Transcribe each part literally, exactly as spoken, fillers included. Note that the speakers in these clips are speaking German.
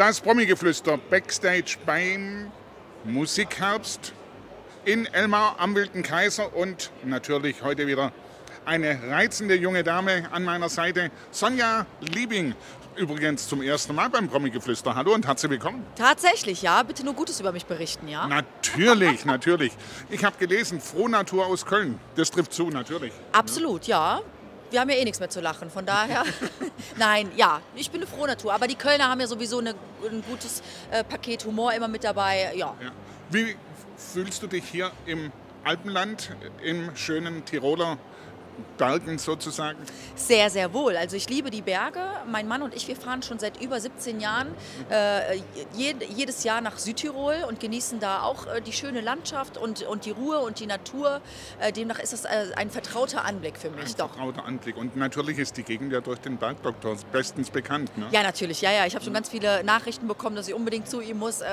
Das Promi-Geflüster Backstage beim Musikherbst in Elmau am Wilden Kaiser und natürlich heute wieder eine reizende junge Dame an meiner Seite, Sonja Liebing. Übrigens zum ersten Mal beim Promi-Geflüster. Hallo und herzlich willkommen. Tatsächlich, ja. Bitte nur Gutes über mich berichten, ja? Natürlich, natürlich. Ich habe gelesen, Frohnatur aus Köln. Das trifft zu, natürlich. Absolut, ja. Wir haben ja eh nichts mehr zu lachen, von daher. Nein, ja, ich bin eine Frohnatur. Aber die Kölner haben ja sowieso eine, ein gutes äh, Paket Humor immer mit dabei, ja. Ja. Wie fühlst du dich hier im Alpenland, im schönen Tiroler Bergen sozusagen? Sehr, sehr wohl. Also ich liebe die Berge. Mein Mann und ich, wir fahren schon seit über siebzehn Jahren äh, je, jedes Jahr nach Südtirol und genießen da auch äh, die schöne Landschaft und, und die Ruhe und die Natur. Äh, demnach ist das äh, ein vertrauter Anblick für mich. Ein Doch. vertrauter Anblick. Und natürlich ist die Gegend ja durch den Bergdoktor bestens bekannt. Ne? Ja, natürlich. Ja, ja. Ich habe schon ganz viele Nachrichten bekommen, dass ich unbedingt zu ihm muss. Äh,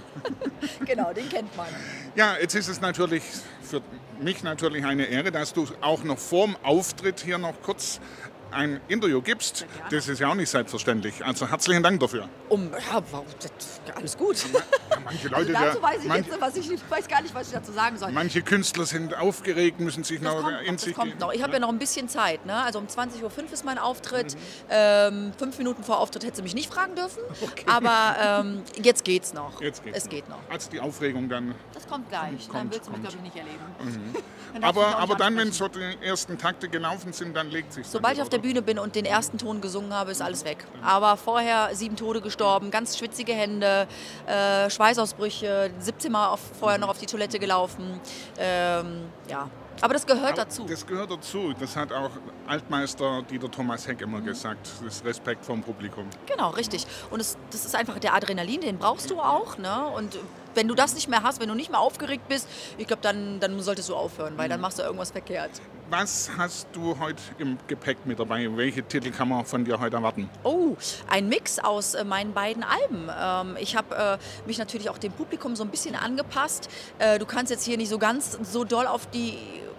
genau, den kennt man. Ja, jetzt ist es natürlich für mich natürlich eine Ehre, dass du auch noch vorm Auftritt hier noch kurz ein Interview gibst. Das ist ja auch nicht selbstverständlich. Also herzlichen Dank dafür. Um, ja, alles gut. Ja, manche Leute, also dazu der, weiß ich manche, jetzt, was ich, ich weiß gar nicht, was ich dazu sagen soll. Manche Künstler sind aufgeregt, müssen sich das noch kommt in noch, sich das kommt noch. Ich habe ja noch ein bisschen Zeit. Ne? Also um zwanzig Uhr fünf ist mein Auftritt. Mhm. Ähm, fünf Minuten vor Auftritt hätte sie mich nicht fragen dürfen. Okay. Aber ähm, jetzt geht's noch. Jetzt geht's es noch. geht noch. Also die Aufregung dann. Das kommt gleich. Kommt, dann willst du mich, kommt. glaube ich, nicht erleben. Mhm. Dann aber aber dann, wenn so die ersten Takte gelaufen sind, dann legt sich. Sobald ich auf der Bühne bin und den ersten Ton gesungen habe, ist alles weg. Aber vorher sieben Tode gestorben, ganz schwitzige Hände, äh, Schweißausbrüche, siebzehn Mal auf, vorher noch auf die Toilette gelaufen. Ähm, ja. Aber das gehört Aber dazu. Das gehört dazu. Das hat auch Altmeister Dieter Thomas Heck immer gesagt. Das ist Respekt vom Publikum. Genau, richtig. Und es, das ist einfach der Adrenalin, den brauchst du auch. Ne? Und wenn du das nicht mehr hast, wenn du nicht mehr aufgeregt bist, ich glaube, dann, dann solltest du aufhören, weil dann machst du irgendwas verkehrt. Was hast du heute im Gepäck mit dabei? Welche Titel kann man von dir heute erwarten? Oh, ein Mix aus äh, meinen beiden Alben. Ähm, ich habe äh, mich natürlich auch dem Publikum so ein bisschen angepasst. Äh, du kannst jetzt hier nicht so ganz so doll auf die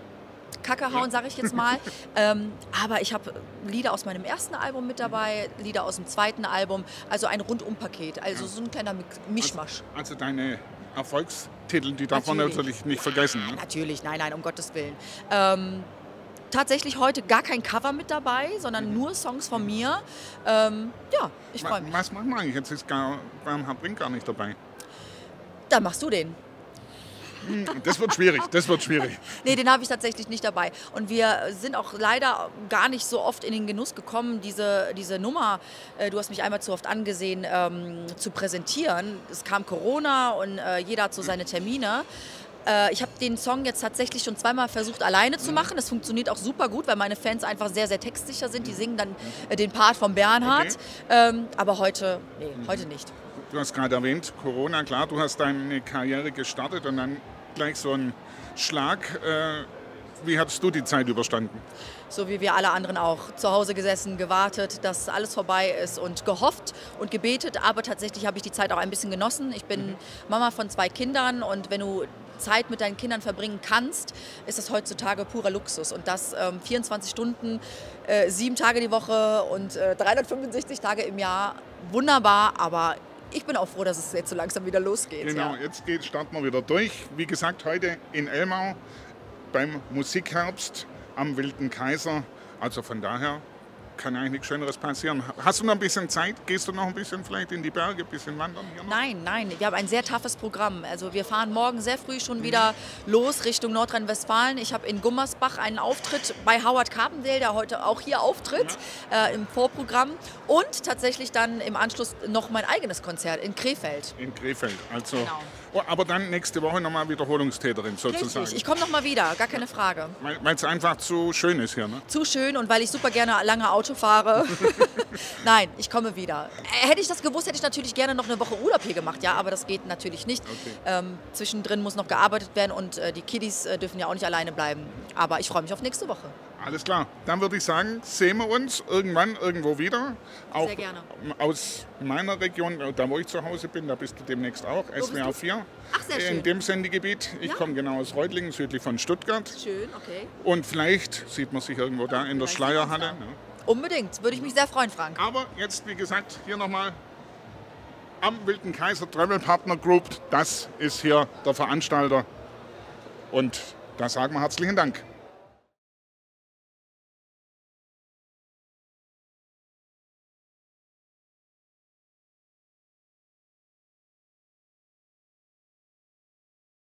Kacke hauen, sage ich jetzt mal. ähm, aber ich habe Lieder aus meinem ersten Album mit dabei, Lieder aus dem zweiten Album. Also ein Rundumpaket, also so ein kleiner Mischmasch. Also, also deine Erfolgstitel, die darf man natürlich nicht vergessen. Ne? Natürlich, nein, nein, um Gottes Willen. Ähm, tatsächlich heute gar kein Cover mit dabei, sondern nur Songs von mir. Ähm, ja, ich freue mich. Was machen wir eigentlich? Jetzt ist gar, Bernhard Brink gar nicht dabei. Dann machst du den. Das wird schwierig, das wird schwierig. Nee, den habe ich tatsächlich nicht dabei. Und wir sind auch leider gar nicht so oft in den Genuss gekommen, diese, diese Nummer, äh, du hast mich einmal zu oft angesehen, ähm, zu präsentieren. Es kam Corona und äh, jeder hat so seine Termine. Äh, ich habe den Song jetzt tatsächlich schon zweimal versucht, alleine zu machen. Das funktioniert auch super gut, weil meine Fans einfach sehr, sehr textsicher sind. Die singen dann äh, den Part von Bernhard. Okay. Ähm, aber heute, nee, heute nicht. Du hast gerade erwähnt, Corona, klar, du hast deine Karriere gestartet und dann gleich so ein Schlag. Äh, wie hast du die Zeit überstanden? So wie wir alle anderen auch. Zu Hause gesessen, gewartet, dass alles vorbei ist und gehofft und gebetet. Aber tatsächlich habe ich die Zeit auch ein bisschen genossen. Ich bin mhm. Mama von zwei Kindern und wenn du Zeit mit deinen Kindern verbringen kannst, ist das heutzutage purer Luxus. Und das ähm, vierundzwanzig Stunden, äh, sieben Tage die Woche und äh, dreihundertfünfundsechzig Tage im Jahr. Wunderbar, aber ich bin auch froh, dass es jetzt so langsam wieder losgeht. Genau, ja. jetzt geht, starten wir wieder durch. Wie gesagt, heute in Elmau beim Musikherbst am Wilden Kaiser. Also von daher kann eigentlich nichts Schöneres passieren. Hast du noch ein bisschen Zeit? Gehst du noch ein bisschen vielleicht in die Berge, ein bisschen wandern hier noch? Nein, nein, wir haben ein sehr toughes Programm. Also wir fahren morgen sehr früh schon wieder los Richtung Nordrhein-Westfalen. Ich habe in Gummersbach einen Auftritt bei Howard Carpendale, der heute auch hier auftritt, ja. äh, im Vorprogramm. Und tatsächlich dann im Anschluss noch mein eigenes Konzert in Krefeld. In Krefeld, also. Genau. Oh, aber dann nächste Woche nochmal Wiederholungstäterin sozusagen. Richtig, ich komme nochmal wieder, gar keine Frage. Weil es einfach zu schön ist hier, ne? Zu schön und weil ich super gerne lange Auto fahre. Nein, ich komme wieder. Hätte ich das gewusst, hätte ich natürlich gerne noch eine Woche Urlaub hier gemacht, ja, aber das geht natürlich nicht. Okay. Ähm, zwischendrin muss noch gearbeitet werden und äh, die Kiddies äh, dürfen ja auch nicht alleine bleiben. Aber ich freue mich auf nächste Woche. Alles klar, dann würde ich sagen, sehen wir uns irgendwann irgendwo wieder. Auch sehr gerne. Aus meiner Region, da wo ich zu Hause bin, da bist du demnächst auch, S W R vier. Ach, sehr schön. In dem Sendegebiet. Ich ja. komme genau aus Reutlingen, südlich von Stuttgart. Schön, okay. Und vielleicht sieht man sich irgendwo da in der Schleierhalle. Ja. Unbedingt, würde ich mich sehr freuen, Frank. Aber jetzt, wie gesagt, hier nochmal am Wilden Kaiser Travel Partner Group. Das ist hier der Veranstalter. Und da sagen wir herzlichen Dank.